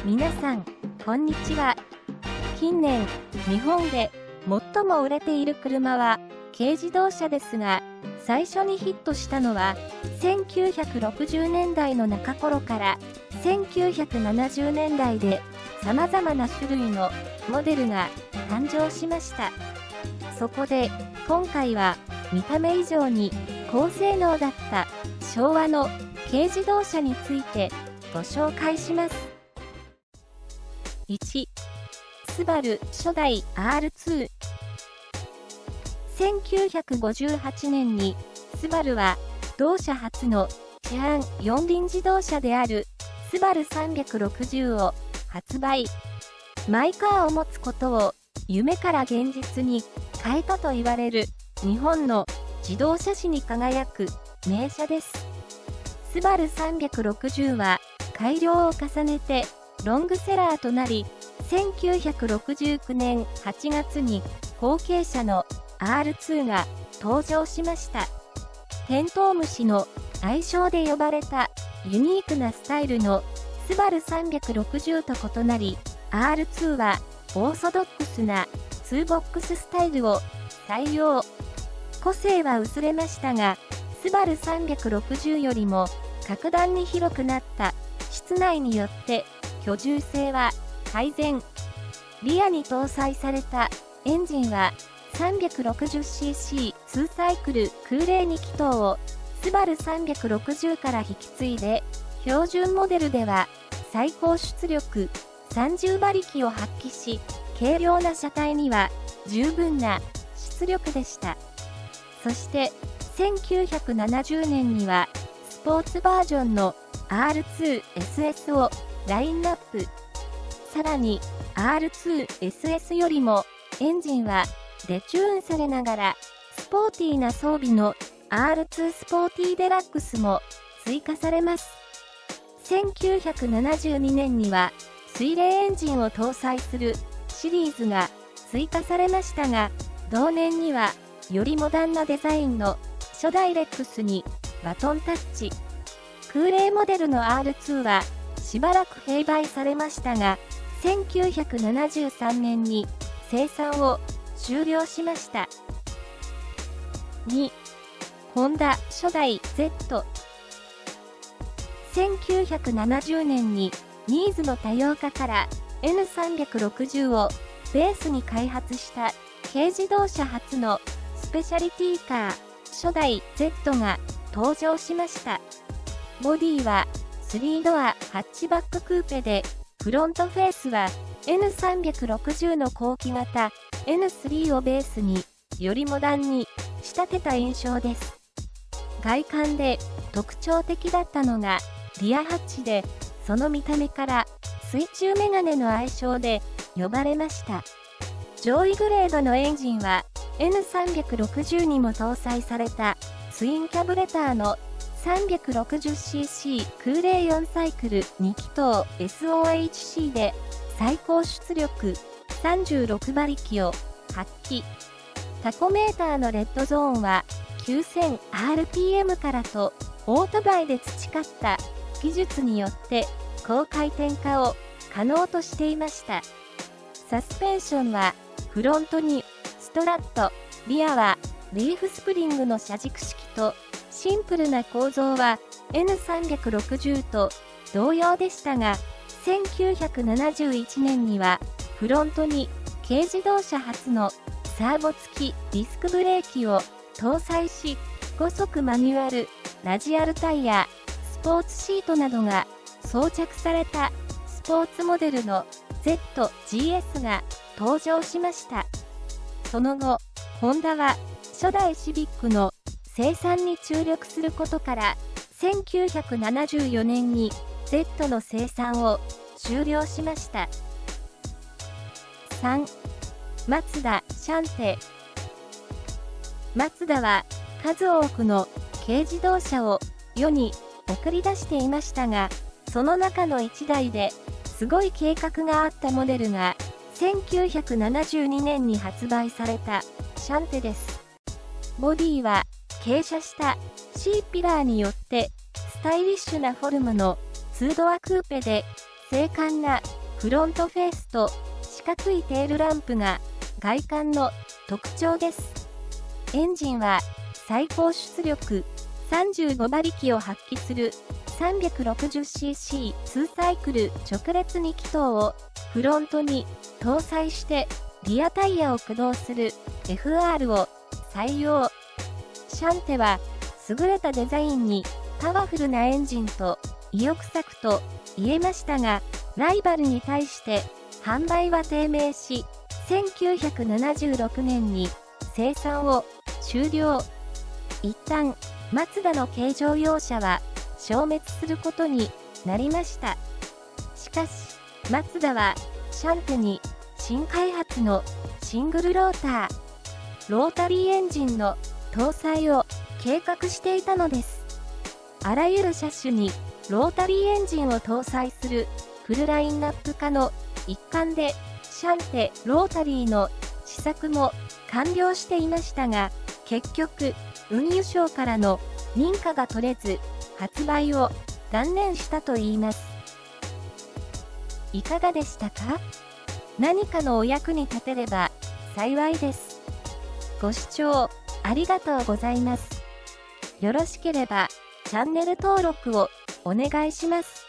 皆さん、こんにちは。近年、日本で最も売れている車は軽自動車ですが、最初にヒットしたのは1960年代の中頃から1970年代で様々な種類のモデルが誕生しました。そこで今回は見た目以上に高性能だった昭和の軽自動車についてご紹介します。1、スバル初代 R2。1958年にスバルは同社初の市販四輪自動車であるスバル360を発売。マイカーを持つことを夢から現実に変えたと言われる日本の自動車史に輝く名車です。スバル360は改良を重ねてロングセラーとなり、1969年8月に後継者の R2 が登場しました。テントウムシの愛称で呼ばれたユニークなスタイルのスバル360と異なり、R2 はオーソドックスな2ボックススタイルを採用。個性は薄れましたが、スバル360よりも格段に広くなった室内によって居住性は改善。リアに搭載されたエンジンは 360cc 2サイクル空冷2気筒をスバル360から引き継いで、標準モデルでは最高出力30馬力を発揮し、軽量な車体には十分な出力でした。そして1970年にはスポーツバージョンの R2SS をラインナップ。さらに R2SS よりもエンジンはデチューンされながらスポーティーな装備の R2 スポーティーデラックスも追加されます。1972年には水冷エンジンを搭載するシリーズが追加されましたが、同年にはよりモダンなデザインの初代レックスにバトンタッチ。空冷モデルの R2 はしばらく併売されましたが、1973年に生産を終了しました。2、ホンダ初代 Z。1970年にニーズの多様化から N360 をベースに開発した軽自動車初のスペシャリティカー初代 Z が登場しました。ボディは3ドアハッチバッククーペで、フロントフェースは N360 の後期型 N3 をベースによりモダンに仕立てた印象です。外観で特徴的だったのがリアハッチで、その見た目から水中メガネの愛称で呼ばれました。上位グレードのエンジンは N360 にも搭載されたツインキャブレターの 360cc 空冷4サイクル2気筒 SOHC で最高出力36馬力を発揮。タコメーターのレッドゾーンは 9000rpm からとオートバイで培った技術によって高回転化を可能としていました。サスペンションはフロントにストラット、リアはリーフスプリングの車軸式とシンプルな構造は N360 と同様でしたが、1971年にはフロントに軽自動車初のサーボ付きディスクブレーキを搭載し、5速マニュアル、ラジアルタイヤ、スポーツシートなどが装着されたスポーツモデルの ZGS が登場しました。その後、ホンダは初代シビックの生産に注力することから、1974年に Z の生産を終了しました。3、マツダシャンテ。マツダは数多くの軽自動車を世に送り出していましたが、その中の1台ですごい計画があったモデルが1972年に発売されたシャンテです。ボディは傾斜した C ピラーによってスタイリッシュなフォルムの2ドアクーペで精悍なフロントフェースと四角いテールランプが外観の特徴です。エンジンは最高出力35馬力を発揮する 360cc2 サイクル直列2気筒をフロントに搭載してリアタイヤを駆動する FR を採用。シャンテは優れたデザインにパワフルなエンジンと意欲作と言えましたが、ライバルに対して販売は低迷し、1976年に生産を終了。一旦、マツダの軽乗用車は消滅することになりました。しかし、マツダはシャンテに新開発のシングルローター、ロータリーエンジンの搭載を計画していたのです。あらゆる車種にロータリーエンジンを搭載するフルラインナップ化の一環で、シャンテロータリーの試作も完了していましたが、結局、運輸省からの認可が取れず、発売を断念したといいます。いかがでしたか？何かのお役に立てれば幸いです。ご視聴ありがとうございます。よろしければチャンネル登録をお願いします。